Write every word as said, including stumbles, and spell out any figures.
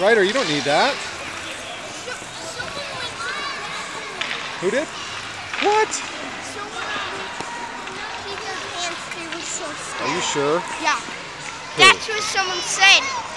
Ryder, you don't need that. Who did? What? Are you sure? Yeah. That's what someone said.